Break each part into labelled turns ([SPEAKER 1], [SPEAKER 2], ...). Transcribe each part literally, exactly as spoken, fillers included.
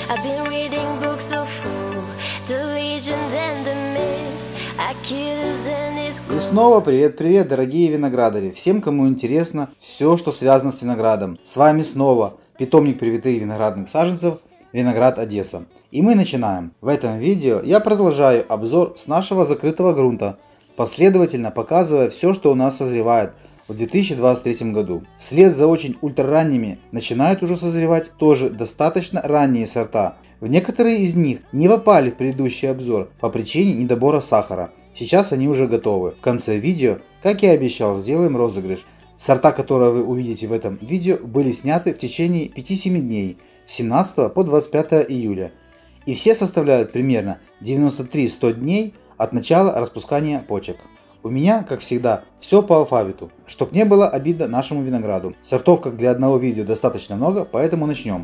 [SPEAKER 1] I've been reading books of old, the legend and the myths, Achilles and his
[SPEAKER 2] И снова привет-привет, дорогие виноградари, всем, кому интересно все, что связано с виноградом. С вами снова питомник привитых виноградных саженцев Виноград Одесса. И мы начинаем. В этом видео я продолжаю обзор с нашего закрытого грунта, последовательно показывая все, что у нас созревает в две тысячи двадцать третьем году. Вслед за очень ультраранними начинают уже созревать тоже достаточно ранние сорта. В некоторые из них не попали в предыдущий обзор по причине недобора сахара. Сейчас они уже готовы. В конце видео, как я и обещал, сделаем розыгрыш. Сорта, которые вы увидите в этом видео, были сняты в течение пяти-семи дней, с семнадцатого по двадцать пятое июля. И все составляют примерно девяносто три — сто дней от начала распускания почек. У меня, как всегда, все по алфавиту, чтоб не было обидно нашему винограду. Сортов, как для одного видео, достаточно много, поэтому начнем.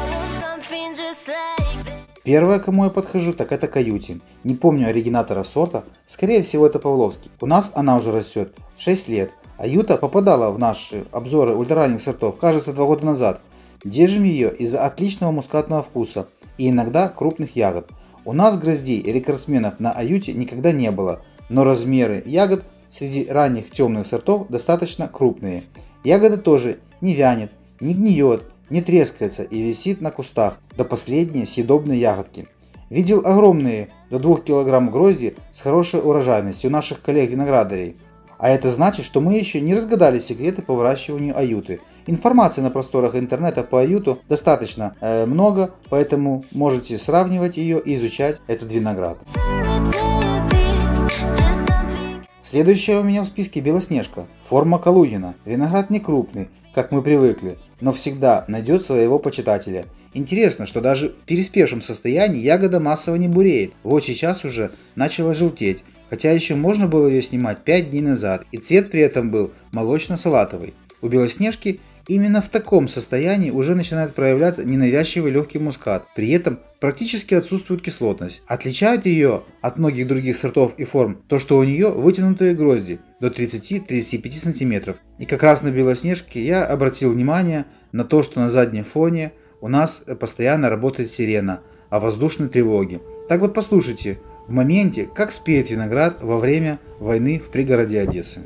[SPEAKER 2] Первое, к кому я подхожу, так это Кьюти. Не помню оригинатора сорта, скорее всего это Павловский. У нас она уже растет шесть лет, а Юта попадала в наши обзоры ультраранних сортов, кажется, два года назад. Держим ее из-за отличного мускатного вкуса и иногда крупных ягод. У нас гроздей и рекордсменов на Аюте никогда не было, но размеры ягод среди ранних темных сортов достаточно крупные. Ягода тоже не вянет, не гниет, не трескается и висит на кустах до последней съедобной ягодки. Видел огромные до двух килограмм грозди с хорошей урожайностью у наших коллег-виноградарей. А это значит, что мы еще не разгадали секреты по выращиванию аюты. Информации на просторах интернета по аюту достаточно э, много, поэтому можете сравнивать ее и изучать этот виноград. Следующая у меня в списке Белоснежка, форма Калугина. Виноград не крупный, как мы привыкли, но всегда найдет своего почитателя. Интересно, что даже в переспевшем состоянии ягода массово не буреет. Вот сейчас уже начала желтеть, хотя еще можно было ее снимать пять дней назад, и цвет при этом был молочно-салатовый. У Белоснежки именно в таком состоянии уже начинает проявляться ненавязчивый легкий мускат, при этом практически отсутствует кислотность. Отличает ее от многих других сортов и форм то, что у нее вытянутые грозди до тридцати — тридцати пяти сантиметров. И как раз на Белоснежке я обратил внимание на то, что на заднем фоне у нас постоянно работает сирена о воздушной тревоге. Так вот послушайте в моменте, как спеет виноград во время войны в пригороде Одессы.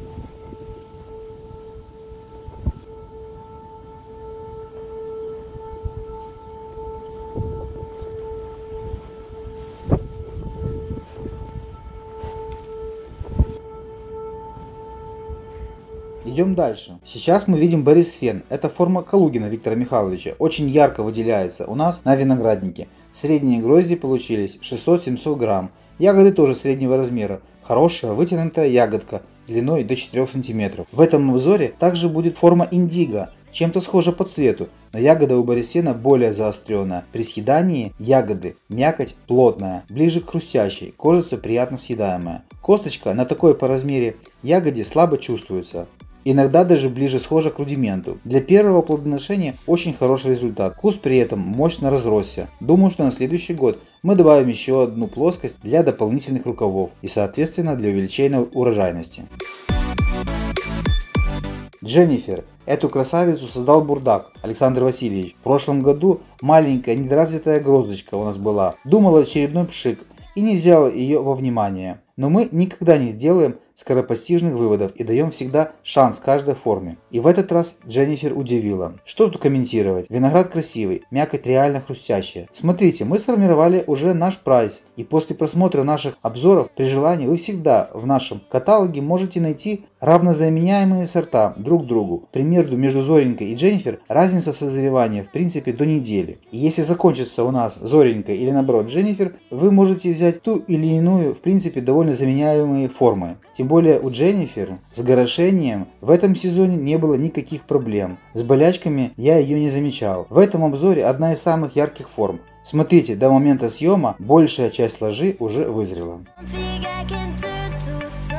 [SPEAKER 2] Идем дальше. Сейчас мы видим Борисфен. Это форма Калугина Виктора Михайловича. Очень ярко выделяется у нас на винограднике. Средние грозди получились шестьсот — семьсот грамм. Ягоды тоже среднего размера. Хорошая вытянутая ягодка длиной до четырёх сантиметров. В этом обзоре также будет форма Индиго. Чем-то схожа по цвету, но ягода у Борисфена более заостренная. При съедании ягоды мякоть плотная, ближе к хрустящей, кожица приятно съедаемая. Косточка на такой по размере ягоде слабо чувствуется. Иногда даже ближе схожа к рудименту. Для первого плодоношения очень хороший результат. Куст при этом мощно разросся. Думаю, что на следующий год мы добавим еще одну плоскость для дополнительных рукавов и соответственно для увеличения урожайности. Дженнифер. Эту красавицу создал бурдак Александр Васильевич. В прошлом году маленькая недоразвитая гроздочка у нас была. Думал очередной пшик и не взял ее во внимание. Но мы никогда не делаем скоропостижных выводов и даем всегда шанс каждой форме. И в этот раз Дженнифер удивила. Что тут комментировать? Виноград красивый, мякоть реально хрустящая. Смотрите, мы сформировали уже наш прайс. И после просмотра наших обзоров, при желании, вы всегда в нашем каталоге можете найти равнозаменяемые сорта друг другу. К примеру, между Зоренькой и Дженнифер разница в созревании в принципе до недели. И если закончится у нас Зоренька или наоборот Дженнифер, вы можете взять ту или иную в принципе довольно заменяемые формы. Тем более у Дженнифер с горошением в этом сезоне не было никаких проблем. С болячками я ее не замечал. В этом обзоре одна из самых ярких форм. Смотрите, до момента съема большая часть ложи уже вызрела.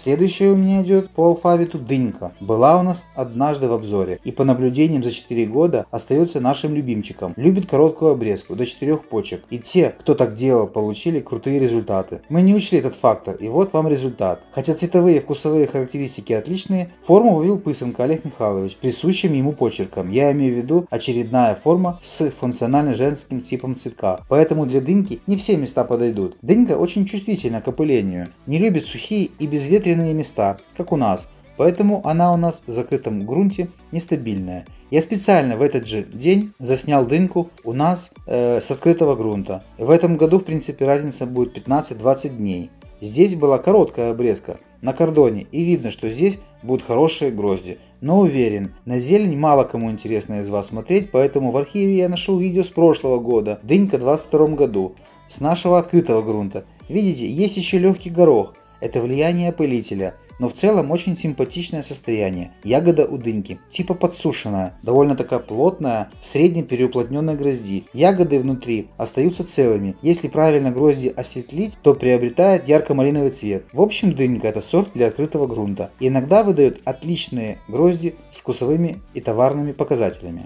[SPEAKER 2] Следующая у меня идет по алфавиту дынька. Была у нас однажды в обзоре и по наблюдениям за четыре года остается нашим любимчиком. Любит короткую обрезку до четырёх почек. И те, кто так делал, получили крутые результаты. Мы не учли этот фактор, и вот вам результат. Хотя цветовые и вкусовые характеристики отличные, форму вывел Пысенко Олег Михайлович присущим ему почерком. Я имею в виду очередная форма с функционально женским типом цветка. Поэтому для дыньки не все места подойдут. Дынька очень чувствительна к опылению, не любит сухие и безветренные места, как у нас. Поэтому она у нас в закрытом грунте нестабильная. Я специально в этот же день заснял дыньку у нас э, с открытого грунта. В этом году в принципе разница будет пятнадцать-двадцать дней. Здесь была короткая обрезка на кордоне и видно, что здесь будут хорошие грозди. Но уверен, на зелень мало кому интересно из вас смотреть, поэтому в архиве я нашел видео с прошлого года, дынька в двадцать втором году, с нашего открытого грунта. Видите, есть еще легкий горох, это влияние опылителя. Но в целом очень симпатичное состояние. Ягода у дыньки типа подсушенная, довольно такая плотная, в среднем переуплотненной грозди. Ягоды внутри остаются целыми. Если правильно грозди осветлить, то приобретает ярко-малиновый цвет. В общем, дынька это сорт для открытого грунта. И иногда выдает отличные грозди с вкусовыми и товарными показателями.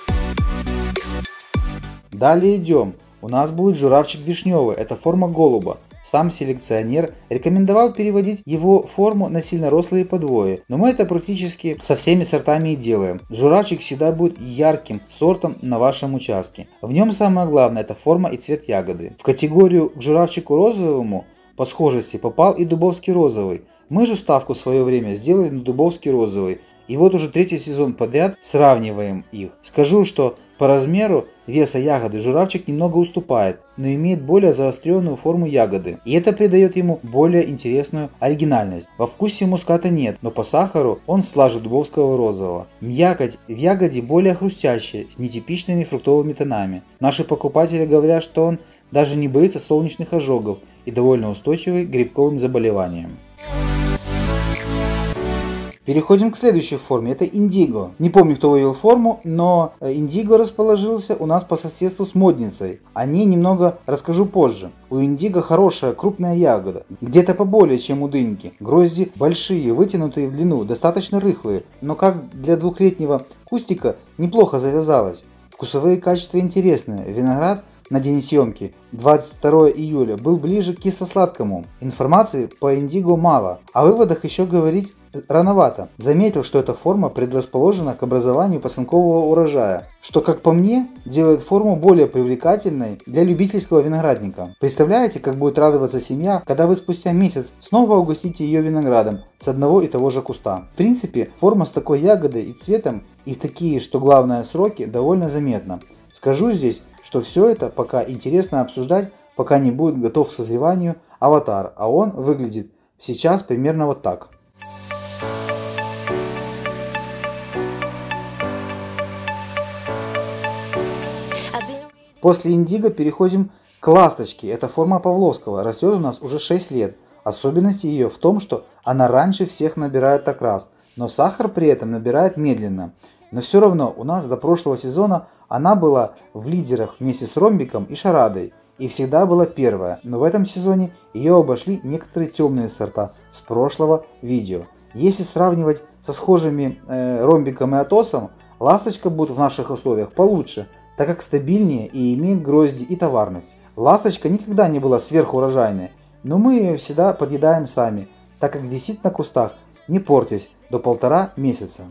[SPEAKER 2] Далее идем. У нас будет журавчик вишневый, это форма голуба. Сам селекционер рекомендовал переводить его форму на сильнорослые подвои, но мы это практически со всеми сортами и делаем. Журавчик всегда будет ярким сортом на вашем участке. В нем самое главное это форма и цвет ягоды. В категорию к журавчику розовому по схожести попал и дубовский розовый. Мы же ставку в свое время сделали на дубовский розовый. И вот уже третий сезон подряд сравниваем их. Скажу, что по размеру веса ягоды журавчик немного уступает, но имеет более заостренную форму ягоды. И это придает ему более интересную оригинальность. Во вкусе муската нет, но по сахару он слаже дубовского розового. Мякоть в ягоде более хрустящая, с нетипичными фруктовыми тонами. Наши покупатели говорят, что он даже не боится солнечных ожогов и довольно устойчивый к грибковым заболеваниям. Переходим к следующей форме, это индиго. Не помню, кто вывел форму, но индиго расположился у нас по соседству с модницей. О ней немного расскажу позже. У индиго хорошая крупная ягода, где-то поболее, чем у дыньки. Грозди большие, вытянутые в длину, достаточно рыхлые, но как для двухлетнего кустика неплохо завязалась. Вкусовые качества интересные. Виноград на день съемки двадцать второго июля был ближе к кисло-сладкому. Информации по индиго мало, о выводах еще говорить рановато. Заметил, что эта форма предрасположена к образованию посынкового урожая, что, как по мне, делает форму более привлекательной для любительского виноградника. Представляете, как будет радоваться семья, когда вы спустя месяц снова угостите ее виноградом с одного и того же куста. В принципе, форма с такой ягодой и цветом и в такие, что главное, сроки довольно заметна. Скажу здесь, что все это пока интересно обсуждать, пока не будет готов к созреванию аватар, а он выглядит сейчас примерно вот так. После индиго переходим к ласточке. Это форма Павловского, растет у нас уже шесть лет. Особенность ее в том, что она раньше всех набирает окрас, но сахар при этом набирает медленно. Но все равно у нас до прошлого сезона она была в лидерах вместе с ромбиком и шарадой. И всегда была первая, но в этом сезоне ее обошли некоторые темные сорта с прошлого видео. Если сравнивать со схожими э, ромбиком и атосом, ласточка будет в наших условиях получше, так как стабильнее и имеет грозди и товарность. Ласточка никогда не была сверхурожайной, но мы ее всегда подъедаем сами, так как висит на кустах, не портясь, до полтора месяца.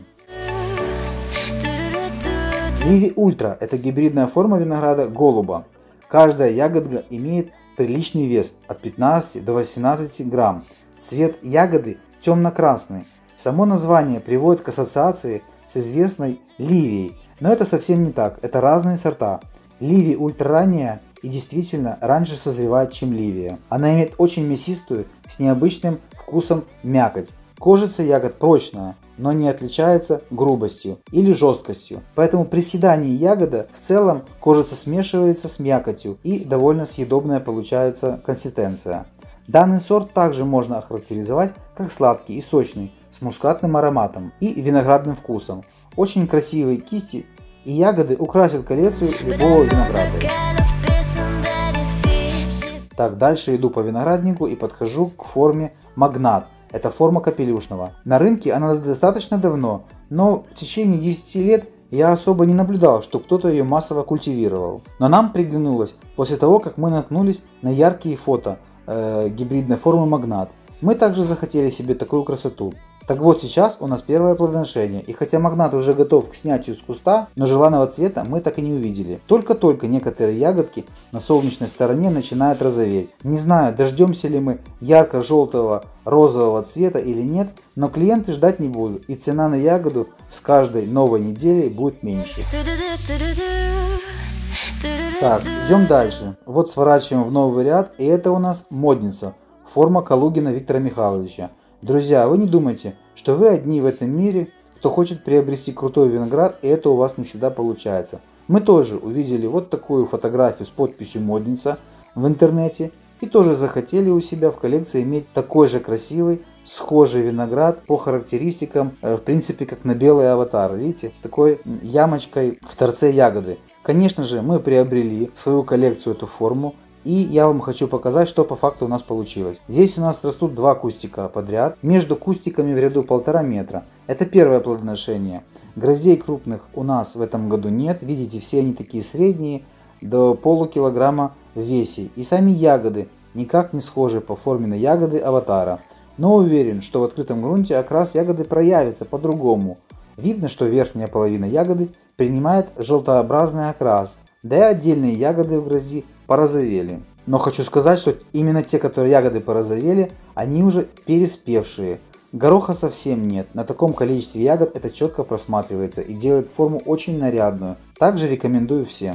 [SPEAKER 2] Ливи Ультра – это гибридная форма винограда голуба. Каждая ягодка имеет приличный вес от пятнадцати до восемнадцати грамм. Цвет ягоды темно-красный. Само название приводит к ассоциации с известной ливией, но это совсем не так, это разные сорта. Ливи ультраранняя и действительно раньше созревает, чем ливия. Она имеет очень мясистую, с необычным вкусом мякоть. Кожица ягод прочная, но не отличается грубостью или жесткостью. Поэтому при съедании ягода в целом кожица смешивается с мякотью и довольно съедобная получается консистенция. Данный сорт также можно охарактеризовать как сладкий и сочный, с мускатным ароматом и виноградным вкусом. Очень красивые кисти и ягоды украсят коллекцию любого виноградаря. Так, дальше иду по винограднику и подхожу к форме магнат. Это форма капелюшного. На рынке она достаточно давно, но в течение десяти лет я особо не наблюдал, что кто-то ее массово культивировал. Но нам приглянулось после того, как мы наткнулись на яркие фото э, гибридной формы магнат. Мы также захотели себе такую красоту. Так вот, сейчас у нас первое плодоношение, и хотя магнат уже готов к снятию с куста, но желанного цвета мы так и не увидели. Только-только некоторые ягодки на солнечной стороне начинают розоветь. Не знаю, дождемся ли мы ярко-желтого розового цвета или нет, но клиенты ждать не будут, и цена на ягоду с каждой новой неделей будет меньше. Так, идем дальше. Вот сворачиваем в новый ряд, и это у нас модница, форма Калугина Виктора Михайловича. Друзья, вы не думайте, что вы одни в этом мире, кто хочет приобрести крутой виноград, и это у вас не всегда получается. Мы тоже увидели вот такую фотографию с подписью «Модница» в интернете и тоже захотели у себя в коллекции иметь такой же красивый, схожий виноград по характеристикам, в принципе, как на белый аватар, видите, с такой ямочкой в торце ягоды. Конечно же, мы приобрели в свою коллекцию эту форму. И я вам хочу показать, что по факту у нас получилось. Здесь у нас растут два кустика подряд, между кустиками в ряду полтора метра. Это первое плодоношение. Гроздей крупных у нас в этом году нет. Видите, все они такие средние, до полукилограмма в весе. И сами ягоды никак не схожи по форме на ягоды аватара. Но уверен, что в открытом грунте окрас ягоды проявится по-другому. Видно, что верхняя половина ягоды принимает желтообразный окрас. Да и отдельные ягоды в грозди порозовели. Но хочу сказать, что именно те, которые ягоды порозовели, они уже переспевшие. Гороха совсем нет. На таком количестве ягод это четко просматривается и делает форму очень нарядную. Также рекомендую всем.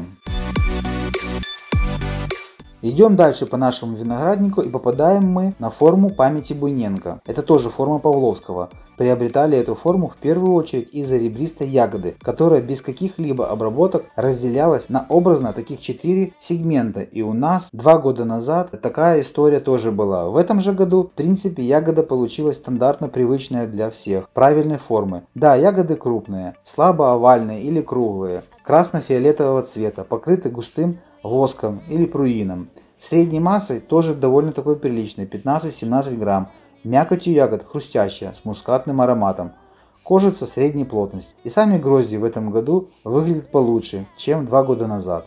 [SPEAKER 2] Идем дальше по нашему винограднику и попадаем мы на форму памяти Буйненко. Это тоже форма Павловского. Приобретали эту форму в первую очередь из-за ребристой ягоды, которая без каких-либо обработок разделялась на образно таких четыре сегмента. И у нас два года назад такая история тоже была. В этом же году в принципе ягода получилась стандартно привычная для всех, правильной формы. Да, ягоды крупные, слабо овальные или круглые, красно-фиолетового цвета, покрыты густым воском или пруином. Средней массой тоже довольно такой приличной, пятнадцать-семнадцать грамм. Мякотью ягод хрустящая, с мускатным ароматом. Кожица средней плотности. И сами грозди в этом году выглядят получше, чем два года назад.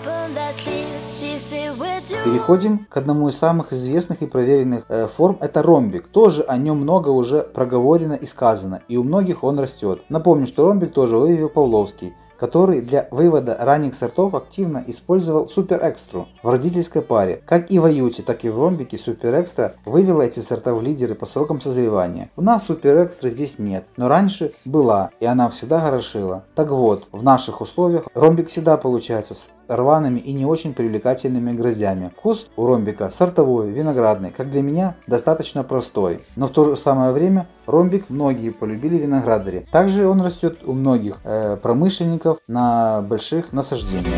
[SPEAKER 2] Переходим к одному из самых известных и проверенных э, форм, это ромбик. Тоже о нем много уже проговорено и сказано, и у многих он растет. Напомню, что ромбик тоже вывел Павловский, который для вывода ранних сортов активно использовал Супер Экстру в родительской паре. Как и в Аюте, так и в ромбике Супер Экстра вывела эти сорта в лидеры по срокам созревания. У нас Супер Экстра здесь нет, но раньше была, и она всегда хорошила. Так вот, в наших условиях ромбик всегда получается с рваными и не очень привлекательными гроздями. Вкус у ромбика сортовой, виноградный, как для меня, достаточно простой. Но в то же самое время ромбик многие полюбили в виноградаре. Также он растет у многих э, промышленников на больших насаждениях.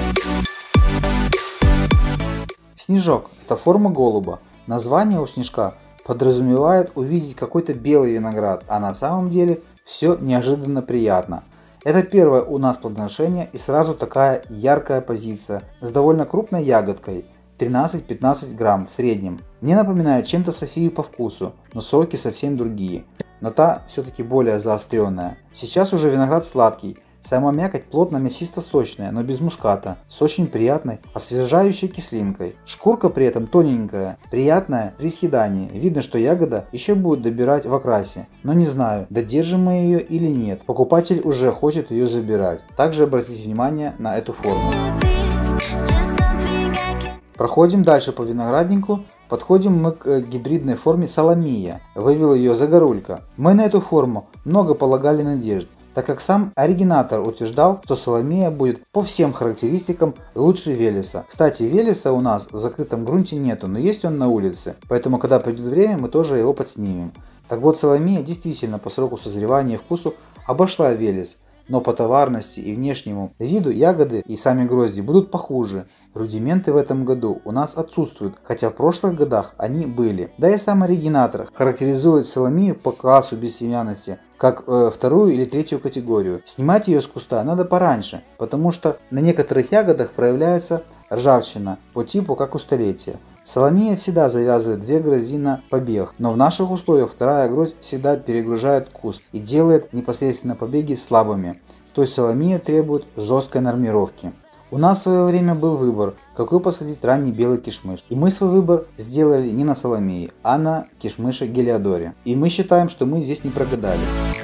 [SPEAKER 2] Снежок – это форма голуба. Название у снежка подразумевает увидеть какой-то белый виноград, а на самом деле все неожиданно приятно. Это первое у нас плодоношение и сразу такая яркая позиция с довольно крупной ягодкой, тринадцать-пятнадцать грамм в среднем. Мне напоминает чем-то Софию по вкусу, но сроки совсем другие, но та все-таки более заостренная. Сейчас уже виноград сладкий, сама мякоть плотно мясисто-сочная, но без муската, с очень приятной освежающей кислинкой. Шкурка при этом тоненькая, приятная при съедании. Видно, что ягода еще будет добирать в окрасе, но не знаю, додержим мы ее или нет. Покупатель уже хочет ее забирать. Также обратите внимание на эту форму. Проходим дальше по винограднику. Подходим мы к гибридной форме Соломия. Вывел ее Загорулька. Мы на эту форму много полагали надежд, так как сам оригинатор утверждал, что Соломия будет по всем характеристикам лучше Велеса. Кстати, Велеса у нас в закрытом грунте нету, но есть он на улице, поэтому когда придет время, мы тоже его подснимем. Так вот, Соломия действительно по сроку созревания и вкусу обошла Велес, но по товарности и внешнему виду ягоды и сами грозди будут похуже. Рудименты в этом году у нас отсутствуют, хотя в прошлых годах они были. Да и сам оригинатор характеризует Соломию по классу бессемянности как э, вторую или третью категорию. Снимать ее с куста надо пораньше, потому что на некоторых ягодах проявляется ржавчина по типу как у столетия. Соломея всегда завязывает две грозди на побег, но в наших условиях вторая гроздь всегда перегружает куст и делает непосредственно побеги слабыми, то есть соломея требует жесткой нормировки. У нас в свое время был выбор, какой посадить ранний белый кишмыш, и мы свой выбор сделали не на соломее, а на кишмыше Гелиодоре, и мы считаем, что мы здесь не прогадали.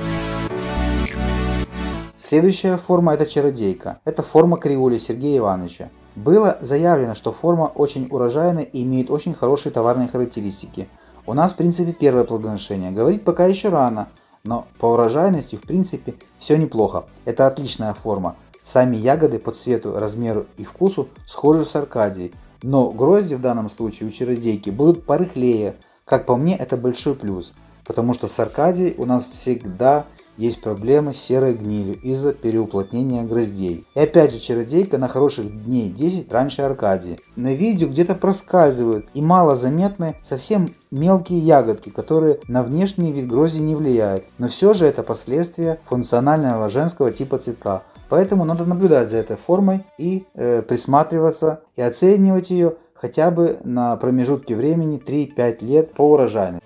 [SPEAKER 2] Следующая форма — это чародейка, это форма криоли Сергея Ивановича. Было заявлено, что форма очень урожайная и имеет очень хорошие товарные характеристики. У нас в принципе первое плодоношение, говорить пока еще рано, но по урожайности в принципе все неплохо. Это отличная форма. Сами ягоды по цвету, размеру и вкусу схожи с Аркадией, но грозди в данном случае у чародейки будут порыхлее. Как по мне, это большой плюс, потому что с Аркадией у нас всегда есть проблемы с серой гнилью из-за переуплотнения гроздей. И опять же, чародейка на хороших дней десять раньше Аркадии. На видео где-то проскальзывают и мало заметны совсем мелкие ягодки, которые на внешний вид грозди не влияют, но все же это последствия функционального женского типа цветка. Поэтому надо наблюдать за этой формой и э, присматриваться и оценивать ее хотя бы на промежутке времени три-пять лет по урожайности.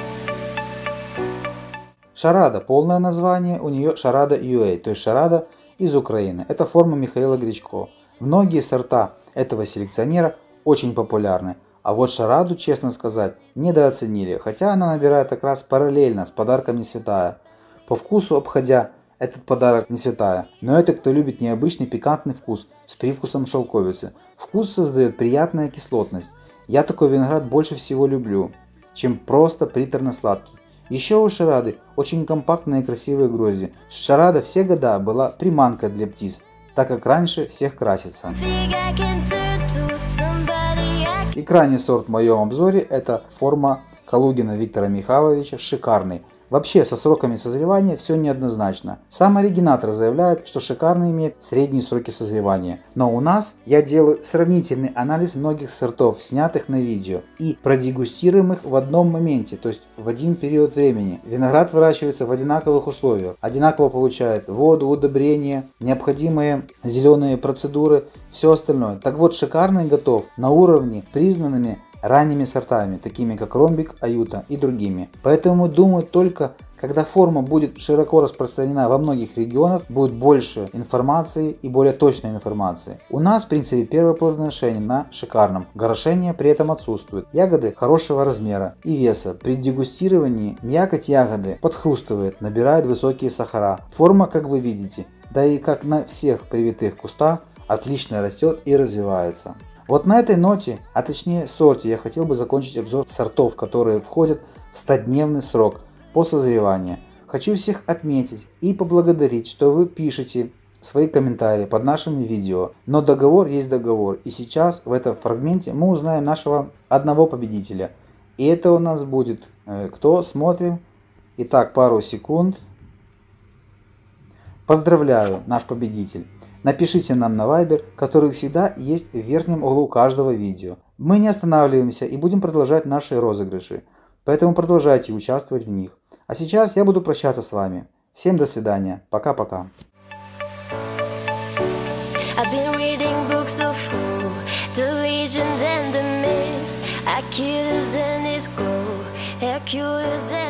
[SPEAKER 2] Шарада, полное название у нее Шарада ю эй, то есть Шарада из Украины. Это форма Михаила Гречко. Многие сорта этого селекционера очень популярны, а вот Шараду, честно сказать, недооценили, хотя она набирает как раз параллельно с подарком Несвятая. По вкусу обходя этот подарок Несвятая, но это кто любит необычный пикантный вкус с привкусом шелковицы. Вкус создает приятная кислотность. Я такой виноград больше всего люблю, чем просто приторно-сладкий. Еще у Шарады очень компактные и красивые грозди. Шарада все года была приманкой для птиц, так как раньше всех красится. И крайний сорт в моем обзоре — это форма Калугина Виктора Михайловича, шикарный. Вообще со сроками созревания все неоднозначно. Сам оригинатор заявляет, что шикарный имеет средние сроки созревания. Но у нас я делаю сравнительный анализ многих сортов, снятых на видео, и продегустируем их в одном моменте, то есть в один период времени. Виноград выращивается в одинаковых условиях, одинаково получает воду, удобрения, необходимые зеленые процедуры, все остальное. Так вот, шикарный готов на уровне признанными ранними сортами, такими как Ромбик, Аюта и другими. Поэтому думаю, только когда форма будет широко распространена во многих регионах, будет больше информации и более точной информации. У нас, в принципе, первое плодоношение на шикарном. Горошение при этом отсутствует. Ягоды хорошего размера и веса. При дегустировании мякоть ягоды подхрустывает, набирает высокие сахара. Форма, как вы видите, да и как на всех привитых кустах, отлично растет и развивается. Вот на этой ноте, а точнее сорте, я хотел бы закончить обзор сортов, которые входят в стодневный срок по созреванию. Хочу всех отметить и поблагодарить, что вы пишете свои комментарии под нашими видео. Но договор есть договор, и сейчас в этом фрагменте мы узнаем нашего одного победителя. И это у нас будет, э, кто, смотрим. Итак, пару секунд. Поздравляю, наш победитель. Напишите нам на Viber, который всегда есть в верхнем углу каждого видео. Мы не останавливаемся и будем продолжать наши розыгрыши, поэтому продолжайте участвовать в них. А сейчас я буду прощаться с вами. Всем до свидания. Пока-пока.
[SPEAKER 1] Hercules and